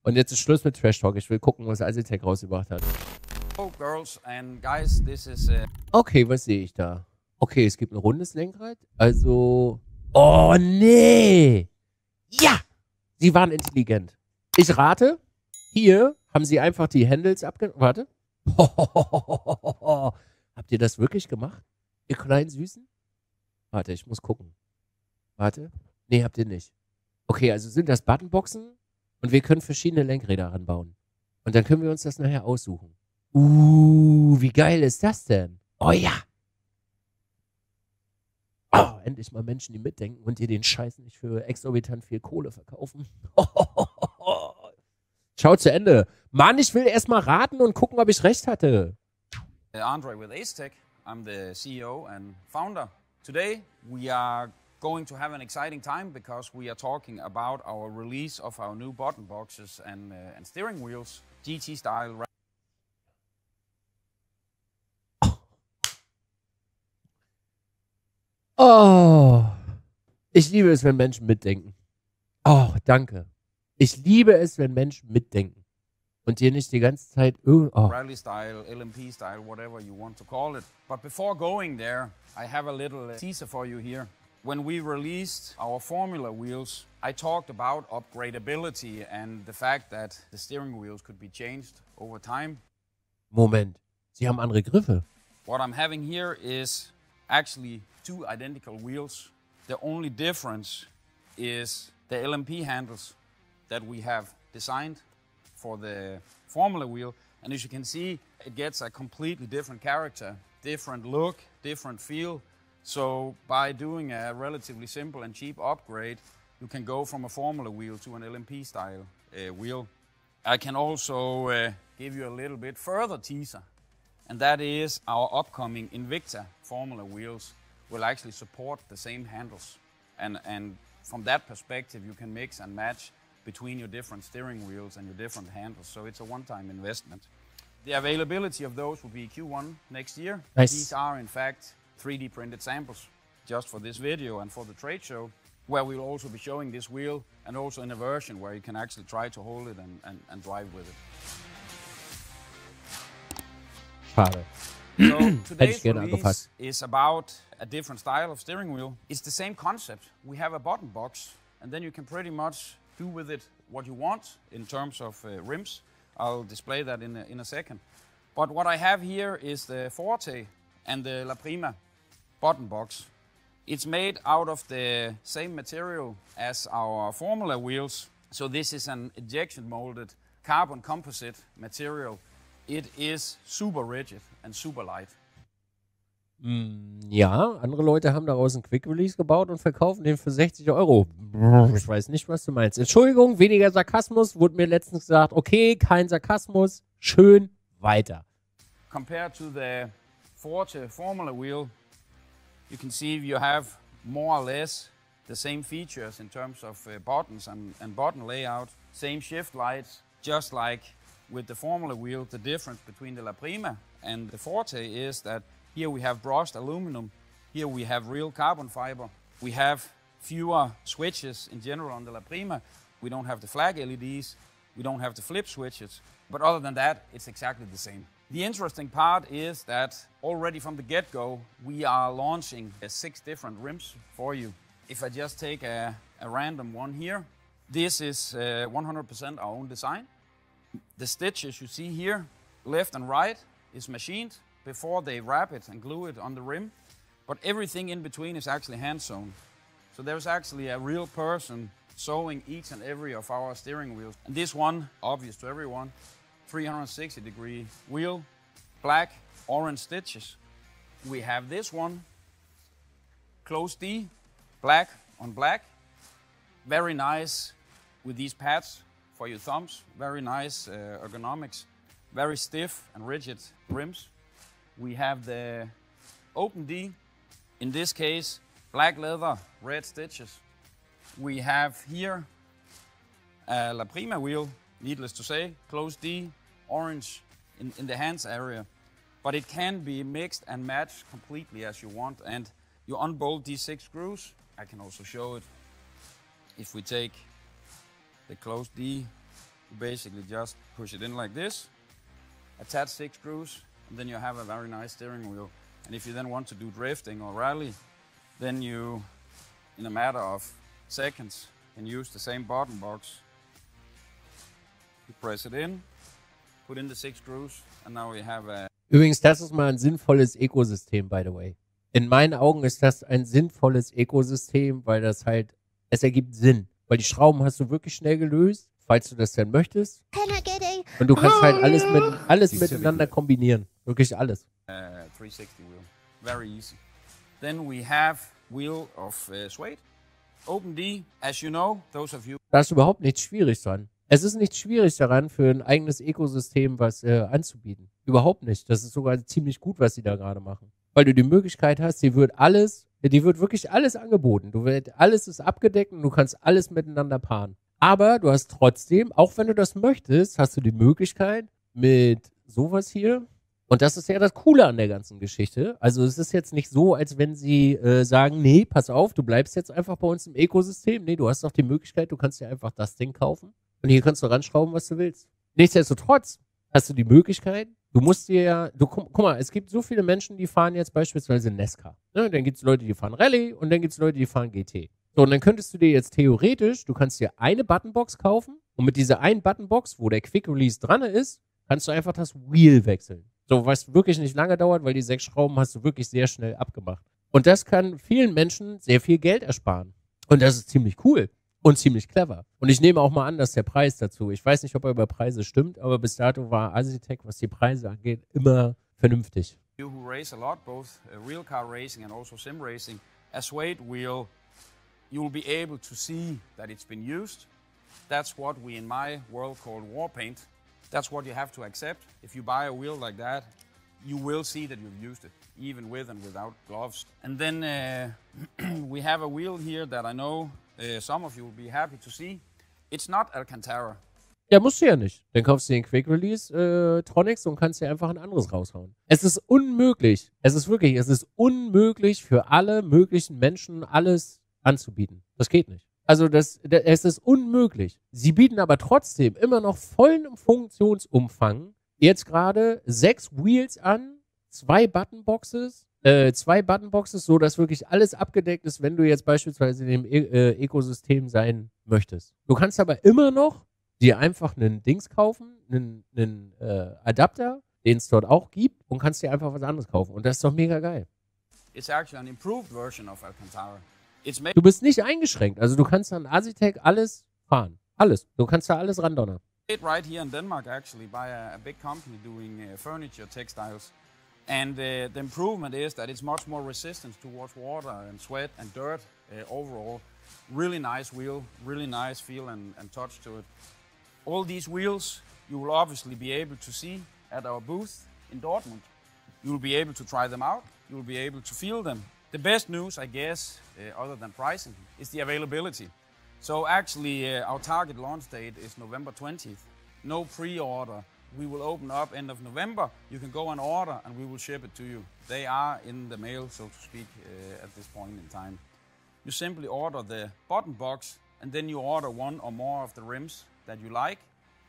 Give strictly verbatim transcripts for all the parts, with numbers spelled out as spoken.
Und jetzt ist Schluss mit Trash Talk. Ich will gucken, was Azitech rausgebracht hat. Hello, girls and guys. This is. Uh Okay, was sehe ich da? Okay, es gibt ein rundes Lenkrad. Also. Oh, nee! Ja! Sie waren intelligent. Ich rate, hier haben sie einfach die Handles abge... Warte. Habt ihr das wirklich gemacht? Ihr kleinen Süßen? Warte, ich muss gucken. Warte. Nee, habt ihr nicht. Okay, also sind das Buttonboxen und wir können verschiedene Lenkräder ranbauen. Und dann können wir uns das nachher aussuchen. Uh, wie geil ist das denn? Oh ja! Oh, endlich mal Menschen, die mitdenken und dir den Scheiß nicht für exorbitant viel Kohle verkaufen. Schau zu Ende. Mann, ich will erst mal raten und gucken, ob ich recht hatte. Andre with Azitech. I'm the C E O and founder. Today we are going to have an exciting time because we are talking about our release of our new button boxes and, uh, and steering wheels, G T style. Oh, ich liebe es, wenn Menschen mitdenken. Oh, danke. Ich liebe es, wenn Menschen mitdenken. Und dir nicht die ganze Zeit... Oh. Rally style, L M P style, whatever you want to call it. But before going there, I have a little teaser for you here. When we released our Formula wheels, I talked about upgradability and the fact that the steering wheels could be changed over time. Moment, Sie haben andere Griffe. What I'm having here is actually two identical wheels. The only difference is the L M P handles that we have designed for the Formula wheel. And as you can see, it gets a completely different character, different look, different feel. So by doing a relatively simple and cheap upgrade, you can go from a Formula wheel to an L M P style uh, wheel. I can also uh, give you a little bit further teaser, and that is our upcoming Invicta Formula wheels will actually support the same handles. And, and from that perspective, you can mix and match between your different steering wheels and your different handles. So it's a one-time investment. The availability of those will be Q one next year. Nice. These are, in fact, three D printed samples just for this video and for the trade show, where we'll also be showing this wheel and also in a version where you can actually try to hold it and, and, and drive with it. Schade. So today's release is about a different style of steering wheel. It's the same concept. We have a button box, and then you can pretty much do with it what you want in terms of uh, rims. I'll display that in a, in a second. But what I have here is the Forte and the La Prima button box. It's made out of the same material as our Formula wheels. So this is an injection molded carbon composite material. It is super rigid and super light. Mm, ja, andere Leute haben daraus einen Quick Release gebaut und verkaufen den für sechzig Euro. Ich weiß nicht, was du meinst. Entschuldigung, weniger Sarkasmus. Wurde mir letztens gesagt, okay, kein Sarkasmus. Schön, weiter. Compared to the Forte Formula wheel, you can see you have more or less the same features in terms of uh, buttons and, and button layout. Same shift lights, just like with the Formula wheel. The difference between the La Prima and the Forte is that here we have brushed aluminum, here we have real carbon fiber. We have fewer switches in general on the La Prima. We don't have the flag L E Ds, we don't have the flip switches, but other than that, it's exactly the same. The interesting part is that already from the get-go, we are launching uh, six different rims for you. If I just take a, a random one here, this is uh, one hundred percent our own design. The stitches you see here, left and right, is machined before they wrap it and glue it on the rim. But everything in between is actually hand sewn. So there's actually a real person sewing each and every of our steering wheels. And this one, obvious to everyone, three hundred sixty degree wheel, black, orange stitches. We have this one, closed D, black on black. Very nice with these pads for your thumbs. Very nice uh, ergonomics. Very stiff and rigid rims. We have the open D. In this case, black leather, red stitches. We have here a La Prima wheel, needless to say, closed D, orange in, in the hands area. But it can be mixed and matched completely as you want. And you unbolt these six screws. I can also show it. If we take the closed D You basically just push it in like this, attach six screws, and then you have a very nice steering wheel. And if you then want to do drifting or rally, then you, in a matter of seconds, can use the same button box. You press it in, put in the six screws, and now we have a... Übrigens, das ist mal ein sinnvolles Ökosystem, by the way. In meinen Augen ist das ein sinnvolles Ökosystem, weil das halt, es ergibt Sinn. Weil die Schrauben hast du wirklich schnell gelöst, falls du das denn möchtest. Und du kannst halt alles, mit, alles miteinander kombinieren. Wirklich alles. Uh, three sixty wheel. Very easy. Then we have wheel of uh, suede. Open D, as you know, those of you... Da ist überhaupt nichts schwierig dran. Es ist nicht schwierig daran, für ein eigenes Ökosystem was äh, anzubieten. Überhaupt nicht. Das ist sogar ziemlich gut, was sie da gerade machen. Weil du die Möglichkeit hast, dir wird alles, dir wird wirklich alles angeboten. Du wird, alles ist abgedeckt und du kannst alles miteinander paaren. Aber du hast trotzdem, auch wenn du das möchtest, hast du die Möglichkeit mit sowas hier. Und das ist ja das Coole an der ganzen Geschichte. Also es ist jetzt nicht so, als wenn sie äh, sagen, nee, pass auf, du bleibst jetzt einfach bei uns im Ökosystem. Nee, du hast doch die Möglichkeit, du kannst dir einfach das Ding kaufen. Und hier kannst du ranschrauben, was du willst. Nichtsdestotrotz hast du die Möglichkeit, du musst dir ja, du, guck, guck mal, es gibt so viele Menschen, die fahren jetzt beispielsweise Nesca. Ne? Dann gibt es Leute, die fahren Rallye und dann gibt es Leute, die fahren G T. So, und dann könntest du dir jetzt theoretisch, du kannst dir eine Buttonbox kaufen und mit dieser einen Buttonbox, wo der Quick Release dran ist, kannst du einfach das Wheel wechseln. So, was wirklich nicht lange dauert, weil die sechs Schrauben hast du wirklich sehr schnell abgemacht. Und das kann vielen Menschen sehr viel Geld ersparen. Und das ist ziemlich cool. Und ziemlich clever. Und ich nehme auch mal an, dass der Preis dazu, ich weiß nicht, ob er über Preise stimmt, aber bis dato war Azitec, was die Preise angeht, immer vernünftig. You who race a lot, both uh, real car racing and also sim racing, a suede wheel, you will be able to see that it's been used. That's what we in my world call war paint. That's what you have to accept. If you buy a wheel like that, you will see that you've used it, even with and without gloves. And then uh, we have a wheel here that I know Uh, some of you will be happy to see. It's not Alcantara. Ja, musst du ja nicht. Dann kaufst du den Quick Release äh, Tronics und kannst dir einfach ein anderes raushauen. Es ist unmöglich. Es ist wirklich, es ist unmöglich für alle möglichen Menschen alles anzubieten. Das geht nicht. Also das, das es ist unmöglich. Sie bieten aber trotzdem immer noch vollen Funktionsumfang jetzt gerade sechs Wheels an, zwei Buttonboxes, Äh, zwei Buttonboxes, so dass wirklich alles abgedeckt ist, wenn du jetzt beispielsweise in dem e äh, Ökosystem sein möchtest. Du kannst aber immer noch dir einfach einen Dings kaufen, einen, einen äh, Adapter, den es dort auch gibt, und kannst dir einfach was anderes kaufen. Und das ist doch mega geil. It's actually an improved version of Alcantara. It's du bist nicht eingeschränkt. Also du kannst an Azitec alles fahren. Alles. Du kannst da alles randonnern. Right here in Denmark actually by a, a big company doing uh, furniture, textiles. And uh, the improvement is that it's much more resistant towards water and sweat and dirt uh, overall. Really nice wheel, really nice feel and, and touch to it. All these wheels you will obviously be able to see at our booth in Dortmund. You will be able to try them out, you will be able to feel them. The best news, I guess, uh, other than pricing, is the availability. So actually uh, our target launch date is November twentieth. No pre-order. We will open up end of November. You can go and order and we will ship it to you. They are in the mail, so to speak, uh, at this point in time. You simply order the button box and then you order one or more of the rims that you like.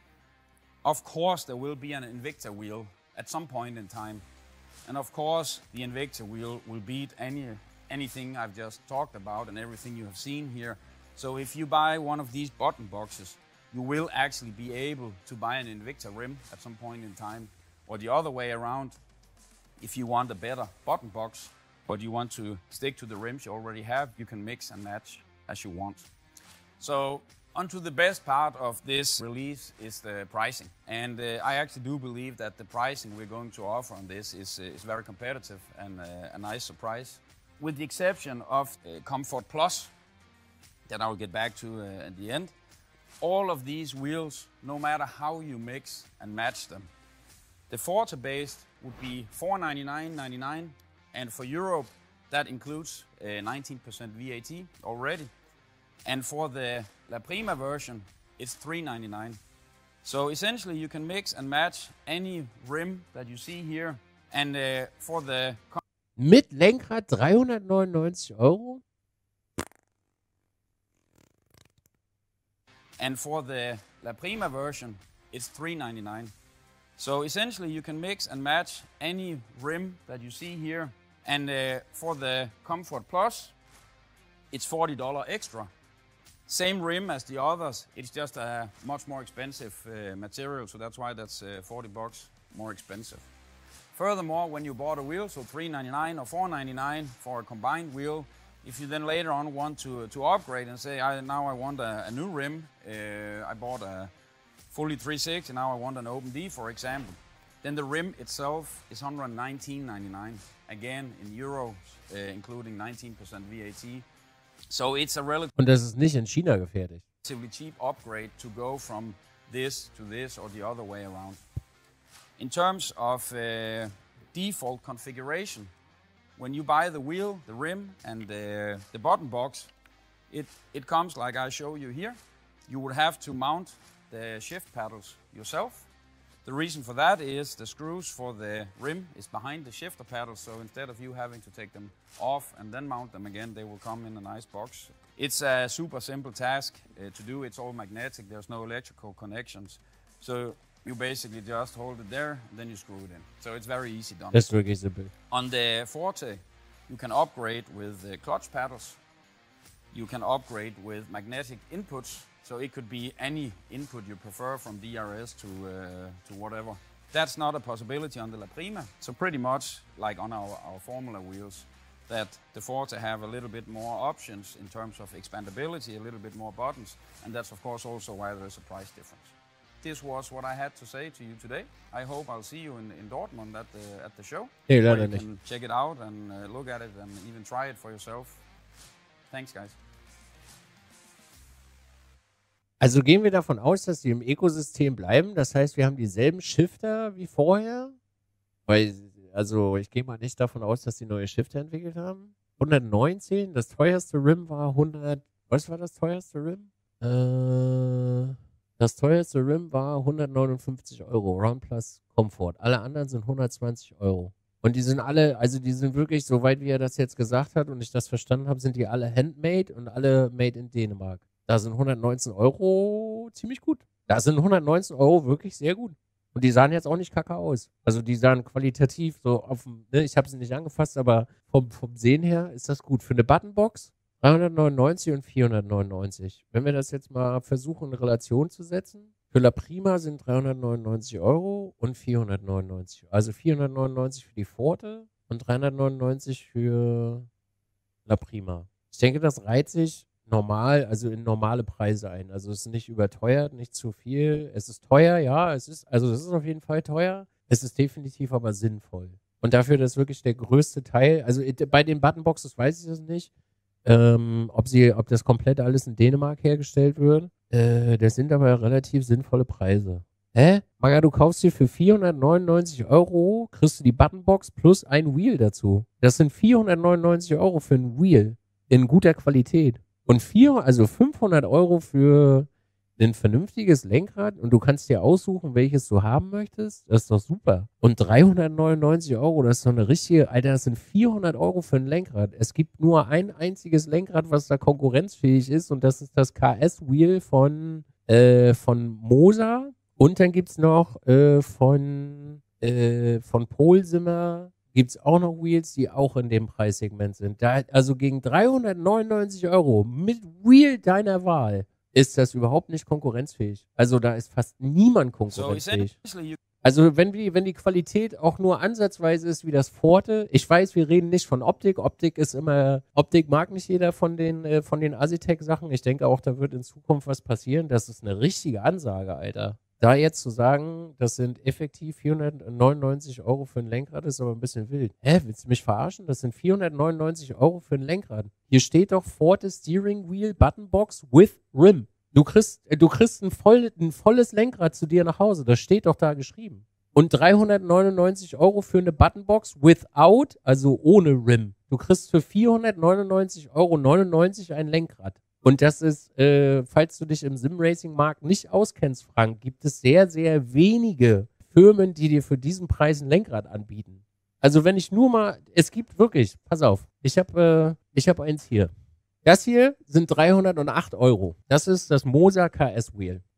Of course, there will be an Invicta wheel at some point in time. And of course, the Invicta wheel will beat any, anything I've just talked about and everything you have seen here. So if you buy one of these button boxes, you will actually be able to buy an Invicta rim at some point in time. Or the other way around, if you want a better button box, but you want to stick to the rims you already have, you can mix and match as you want. So, onto the best part of this release is the pricing. And uh, I actually do believe that the pricing we're going to offer on this is, uh, is very competitive and uh, a nice surprise. With the exception of uh, Comfort Plus, that I will get back to uh, at the end. All of these wheels, no matter how you mix and match them. The Forte-based would be four ninety-nine ninety-nine, and for Europe, that includes uh, nineteen percent V A T already. And for the La Prima version, it's three ninety-nine. So essentially, you can mix and match any rim that you see here. And uh, for the... Mit Lenkrad dreihundertneunundneunzig Euro? And for the La Prima version, it's three ninety-nine. So essentially you can mix and match any rim that you see here. And uh, for the Comfort Plus, it's forty dollars extra. Same rim as the others, it's just a much more expensive uh, material, so that's why that's uh, forty bucks more expensive. Furthermore, when you bought a wheel, so three ninety-nine or four ninety-nine for a combined wheel, if you then later on want to, to upgrade and say, I, now I want a, a new rim, uh, I bought a fully three sixty, now I want an Open D, for example, then the rim itself is one hundred nineteen ninety-nine, again in euros, uh, including nineteen percent V A T. So it's a relatively Und das ist nicht in China gefertigt. cheap upgrade to go from this to this or the other way around. In terms of uh, default configuration, when you buy the wheel, the rim, and the, the button box, it, it comes like I show you here. You would have to mount the shift paddles yourself. The reason for that is the screws for the rim is behind the shifter paddles, so instead of you having to take them off and then mount them again, they will come in a nice box. It's a super simple task uh, to do. It's all magnetic, there's no electrical connections. So you basically just hold it there, and then you screw it in. So it's very easy done. Das ist wirklich simpel. On the Forte, you can upgrade with the clutch paddles. You can upgrade with magnetic inputs. So it could be any input you prefer, from D R S to, uh, to whatever. That's not a possibility on the La Prima. So pretty much like on our, our Formula wheels, that the Forte have a little bit more options in terms of expandability, a little bit more buttons, and that's of course also why there is a price difference. This was what I had to say to you today. I hope I'll see you in, in Dortmund at the, at the show. Nee, where leider you nicht. can check it out and uh, look at it and even try it for yourself. Thanks, guys. Also gehen wir davon aus, dass die im Ökosystem bleiben. Das heißt, wir haben dieselben Shifter wie vorher. Weil, also ich gehe mal nicht davon aus, dass die neue Shifter entwickelt haben. hundertneunzehn, das teuerste Rim war hundert. Was war das teuerste Rim? Äh, das teuerste Rim war hundertneunundfünfzig Euro. Round Plus Comfort. Alle anderen sind hundertzwanzig Euro. Und die sind alle, also die sind wirklich, soweit wie er das jetzt gesagt hat und ich das verstanden habe, sind die alle handmade und alle made in Dänemark. Da sind hundertneunzehn Euro ziemlich gut. Da sind hundertneunzehn Euro wirklich sehr gut. Und die sahen jetzt auch nicht kacke aus. Also die sahen qualitativ so auf dem, ne, ich habe sie nicht angefasst, aber vom, vom Sehen her ist das gut. Für eine Buttonbox dreihundertneunundneunzig und vierhundertneunundneunzig. Wenn wir das jetzt mal versuchen in Relation zu setzen, für La Prima sind dreihundertneunundneunzig Euro und vierhundertneunundneunzig. Also vierhundertneunundneunzig für die Forte und dreihundertneunundneunzig für La Prima. Ich denke, das reiht sich normal, also in normale Preise ein. Also es ist nicht überteuert, nicht zu viel. Es ist teuer, ja, es ist, also es ist auf jeden Fall teuer. Es ist definitiv aber sinnvoll. Und dafür, dass wirklich der größte Teil, also bei den Buttonboxes weiß ich das nicht, ähm, ob sie, ob das komplett alles in Dänemark hergestellt wird. Äh, das sind aber relativ sinnvolle Preise. Hä? Maga, du kaufst dir für vierhundertneunundneunzig Euro, kriegst du die Buttonbox plus ein Wheel dazu. Das sind vierhundertneunundneunzig Euro für ein Wheel in guter Qualität. Und vier, also fünfhundert Euro für ein vernünftiges Lenkrad und du kannst dir aussuchen, welches du haben möchtest. Das ist doch super. Und dreihundertneunundneunzig Euro, das ist doch eine richtige, Alter, das sind vierhundert Euro für ein Lenkrad. Es gibt nur ein einziges Lenkrad, was da konkurrenzfähig ist und das ist das K S-Wheel von, äh, von Moser. Und dann gibt es noch äh, von, äh, von Polsimmer gibt es auch noch Wheels, die auch in dem Preissegment sind. Da, also gegen dreihundertneunundneunzig Euro mit Wheel deiner Wahl ist das überhaupt nicht konkurrenzfähig. Also da ist fast niemand konkurrenzfähig. Also wenn die, wenn die Qualität auch nur ansatzweise ist wie das Forte, ich weiß, wir reden nicht von Optik. Optik ist immer, Optik mag nicht jeder von den, äh, von den Asitec-Sachen. Ich denke auch, da wird in Zukunft was passieren. Das ist eine richtige Ansage, Alter. Da jetzt zu sagen, das sind effektiv vierhundertneunundneunzig Euro für ein Lenkrad, ist aber ein bisschen wild. Hä, willst du mich verarschen? Das sind vierhundertneunundneunzig Euro für ein Lenkrad. Hier steht doch Forte Steering Wheel Buttonbox with Rim. Du kriegst, du kriegst ein, voll, ein volles Lenkrad zu dir nach Hause. Das steht doch da geschrieben. Und dreihundertneunundneunzig Euro für eine Buttonbox without, also ohne Rim. Du kriegst für vierhundertneunundneunzig Euro neunundneunzig ein Lenkrad. Und das ist, äh, falls du dich im Sim-Racing-Markt nicht auskennst, Frank, gibt es sehr, sehr wenige Firmen, die dir für diesen Preis ein Lenkrad anbieten. Also wenn ich nur mal, es gibt wirklich, pass auf, ich habe äh, ich hab eins hier. Das hier sind dreihundertacht Euro. Das ist das Moser K S-Wheel. Das hier.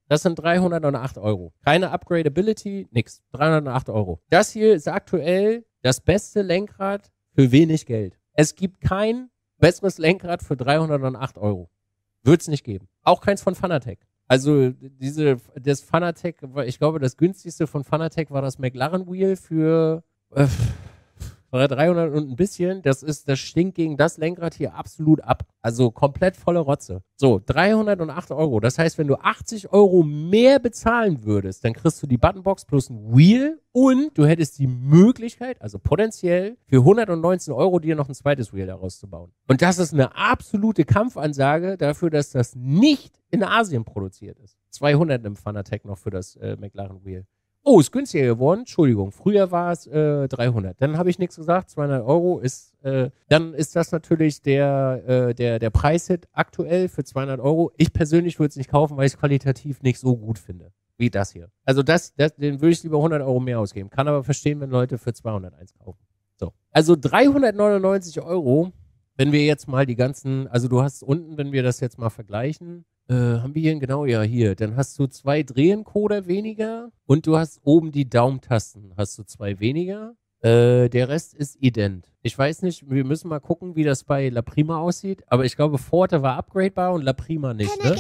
Das sind dreihundertacht Euro. Keine Upgradability, nix. dreihundertacht Euro. Das hier ist aktuell das beste Lenkrad für wenig Geld. Es gibt kein besseres Lenkrad für dreihundertacht Euro. Wird es nicht geben. Auch keins von Fanatec. Also diese, das Fanatec, ich glaube, das günstigste von Fanatec war das McLaren Wheel für äh, dreihundert und ein bisschen. Das ist, das stinkt gegen das Lenkrad hier absolut ab. Also komplett volle Rotze. So, dreihundertacht Euro. Das heißt, wenn du achtzig Euro mehr bezahlen würdest, dann kriegst du die Buttonbox plus ein Wheel und du hättest die Möglichkeit, also potenziell, für hundertneunzehn Euro dir noch ein zweites Wheel daraus zu bauen. Und das ist eine absolute Kampfansage dafür, dass das nicht in Asien produziert ist. zweihundert im Fanatec noch für das äh, McLaren Wheel. Oh, ist günstiger geworden. Entschuldigung. Früher war es äh, dreihundert. Dann habe ich nichts gesagt. zweihundert Euro ist, äh, dann ist das natürlich der, äh, der, der Preishit aktuell für zweihundert Euro. Ich persönlich würde es nicht kaufen, weil ich es qualitativ nicht so gut finde. Wie das hier. Also das, das den würde ich lieber hundert Euro mehr ausgeben. Kann aber verstehen, wenn Leute für zweihunderteins kaufen. So. Also dreihundertneunundneunzig Euro, wenn wir jetzt mal die ganzen, also du hast unten, wenn wir das jetzt mal vergleichen, Äh, haben wir hier, genau, ja, hier. Dann hast du zwei Drehencoder weniger und du hast oben die Daumen-Tasten, hast du zwei weniger. Äh, der Rest ist ident. Ich weiß nicht, wir müssen mal gucken, wie das bei La Prima aussieht, aber ich glaube, Forte war upgradebar und La Prima nicht, ne?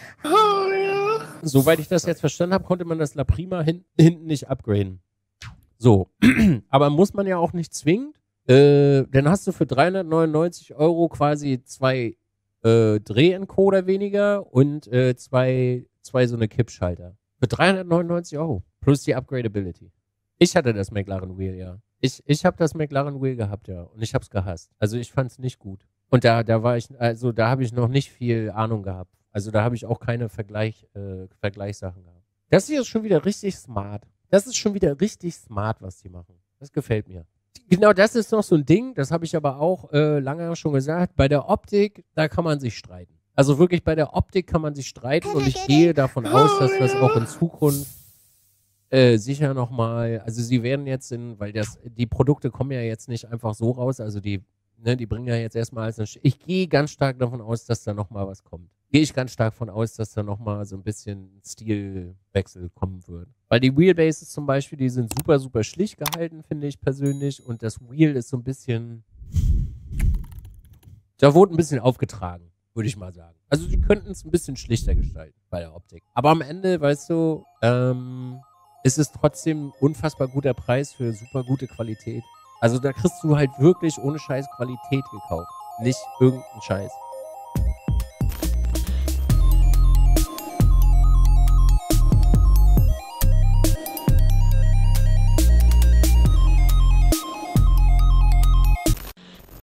Soweit ich das jetzt verstanden habe, konnte man das La Prima hin hinten nicht upgraden. So, aber muss man ja auch nicht zwingend. Äh, dann hast du für dreihundertneunundneunzig Euro quasi zwei Äh, Drehencoder weniger und äh, zwei, zwei so eine Kippschalter. Für dreihundertneunundneunzig Euro. Plus die Upgradability. Ich hatte das McLaren Wheel, ja. Ich, ich habe das McLaren Wheel gehabt, ja. Und ich hab's gehasst. Also ich fand's nicht gut. Und da, da war ich, also da habe ich noch nicht viel Ahnung gehabt. Also da habe ich auch keine Vergleich, äh, Vergleichssachen gehabt. Das hier ist schon wieder richtig smart. Das ist schon wieder richtig smart, was die machen. Das gefällt mir. Genau, das ist noch so ein Ding, das habe ich aber auch äh, lange schon gesagt. Bei der Optik, da kann man sich streiten. Also wirklich bei der Optik kann man sich streiten und ich gehe davon aus, dass das auch in Zukunft äh, sicher nochmal, also sie werden jetzt in, weil das, die Produkte kommen ja jetzt nicht einfach so raus, also die, ne, die bringen ja jetzt erstmal als eine, ich gehe ganz stark davon aus, dass da nochmal was kommt. Gehe ich ganz stark von aus, dass da nochmal so ein bisschen Stilwechsel kommen wird. Weil die Wheelbases zum Beispiel, die sind super, super schlicht gehalten, finde ich persönlich. Und das Wheel ist so ein bisschen, da wurde ein bisschen aufgetragen, würde ich mal sagen. Also die könnten es ein bisschen schlichter gestalten bei der Optik. Aber am Ende, weißt du, ähm, ist es trotzdem ein unfassbar guter Preis für super gute Qualität. Also da kriegst du halt wirklich ohne Scheiß Qualität gekauft. Nicht irgendeinen Scheiß.